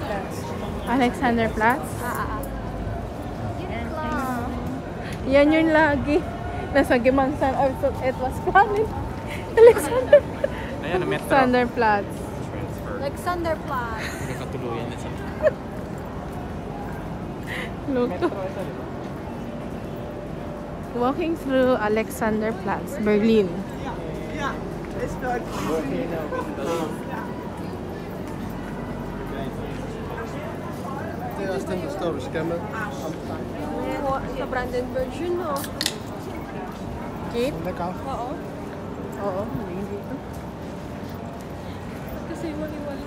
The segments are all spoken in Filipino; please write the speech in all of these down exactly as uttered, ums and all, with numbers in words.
Alexanderplatz? Ah, ah, ah. Yan yun lagi. Nasa Gimansan. I thought it was planning. Alexander. Ayan, na metro. Alexanderplatz. Alexanderplatz. Hindi ka tuluyan na sa Look. Walking through Alexanderplatz, Berlin. Ja, stem de store scammen. Sa Brandenburg yun, no? Keep? Lekker. Oo. Oo, hindi dito. Kasi maliwala.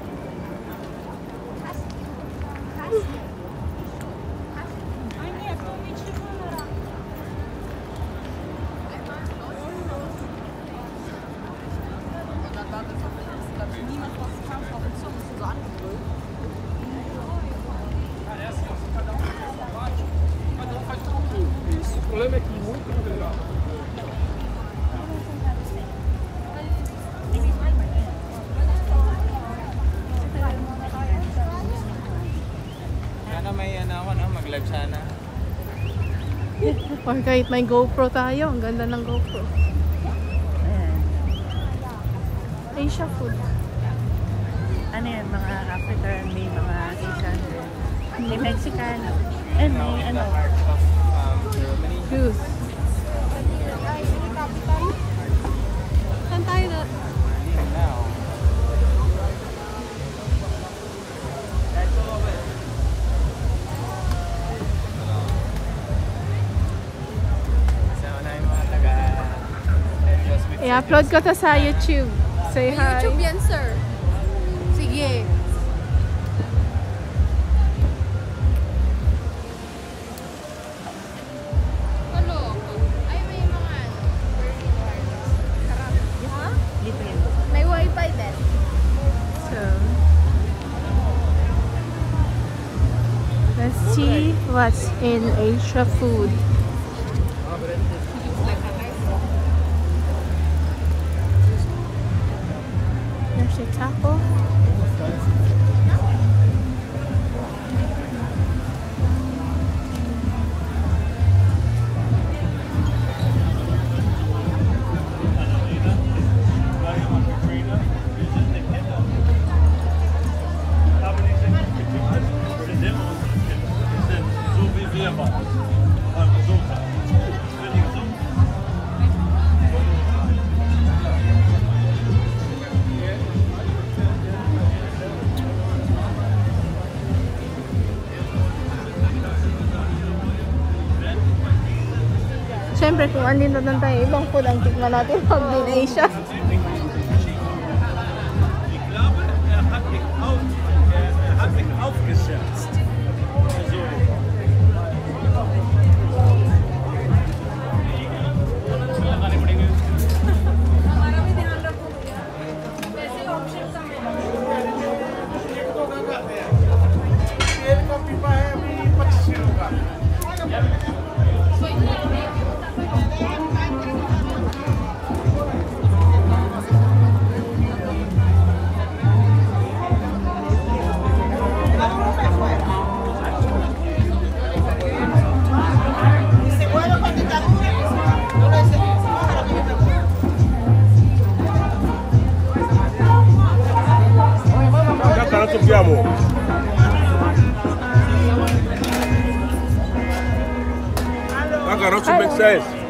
Sana may ano ako, no? Mag-live sana. Or kahit may GoPro tayo, ang ganda ng GoPro. Asia food. Ano yan, mga African, may mga Asian, may Mexican, and may ano. Um, Germany. Juice. Saan tayo na? Now. Sama na yung mga taga I-upload ko to sa YouTube. Say May hi. YouTube yan, sir. Sige. Hello. Ay, may mga ano. Ha? Dito yan. May wifi din. So, let's see what's in Asia food. There's a taco. Siyempre, kung andito na tayo, ibang food ang tikman natin pag din Asia. Abbiamo la carrozza in Mercedes.